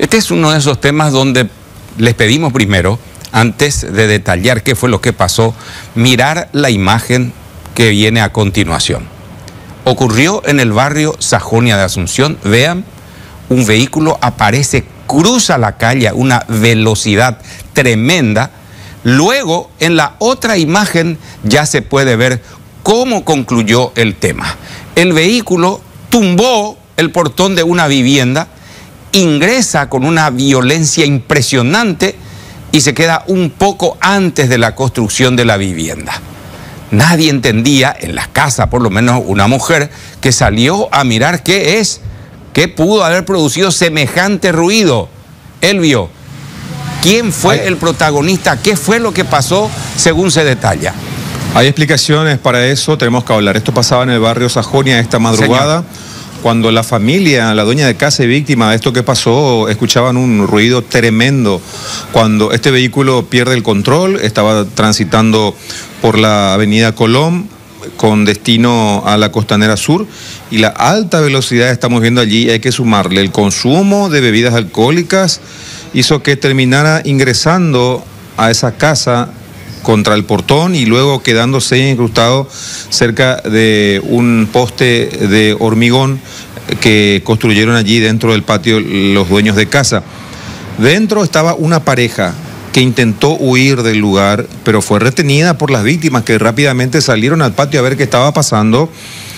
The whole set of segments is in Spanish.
Este es uno de esos temas donde les pedimos primero, antes de detallar qué fue lo que pasó, mirar la imagen que viene a continuación. Ocurrió en el barrio Sajonia de Asunción. Vean, un vehículo aparece, cruza la calle a una velocidad tremenda. Luego, en la otra imagen ya se puede ver cómo concluyó el tema. El vehículo tumbó el portón de una vivienda, ingresa con una violencia impresionante y se queda un poco antes de la construcción de la vivienda. Nadie entendía, en la casa por lo menos una mujer, que salió a mirar qué pudo haber producido semejante ruido. Elvio, ¿quién fue el protagonista? ¿Qué fue lo que pasó según se detalla? Hay explicaciones para eso, tenemos que hablar. Esto pasaba en el barrio Sajonia esta madrugada. Señor. Cuando la familia, la dueña de casa y víctima de esto que pasó, escuchaban un ruido tremendo. Cuando este vehículo pierde el control, estaba transitando por la avenida Colón con destino a la Costanera Sur, y la alta velocidad que estamos viendo allí, hay que sumarle el consumo de bebidas alcohólicas, hizo que terminara ingresando a esa casa contra el portón y luego quedándose incrustado cerca de un poste de hormigón que construyeron allí dentro del patio los dueños de casa. Dentro estaba una pareja que intentó huir del lugar, pero fue retenida por las víctimas, que rápidamente salieron al patio a ver qué estaba pasando.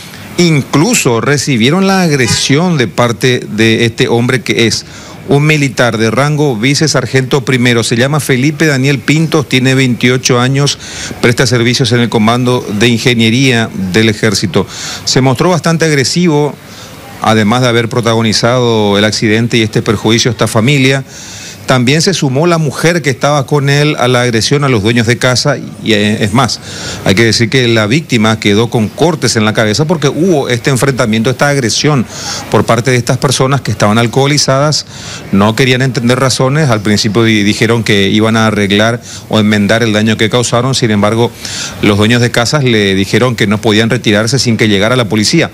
Incluso recibieron la agresión de parte de este hombre, que es un militar de rango vicesargento primero. Se llama Felipe Daniel Pintos, tiene 28 años, presta servicios en el Comando de Ingeniería del Ejército. Se mostró bastante agresivo, además de haber protagonizado el accidente y este perjuicio a esta familia. También se sumó la mujer que estaba con él a la agresión a los dueños de casa, y es más, hay que decir que la víctima quedó con cortes en la cabeza porque hubo este enfrentamiento, esta agresión por parte de estas personas que estaban alcoholizadas, no querían entender razones. Al principio dijeron que iban a arreglar o enmendar el daño que causaron, sin embargo, los dueños de casas le dijeron que no podían retirarse sin que llegara la policía.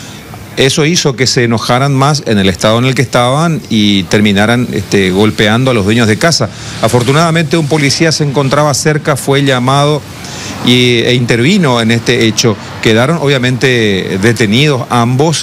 Eso hizo que se enojaran más en el estado en el que estaban y terminaran golpeando a los dueños de casa. Afortunadamente un policía se encontraba cerca, fue llamado e intervino en este hecho. Quedaron obviamente detenidos ambos.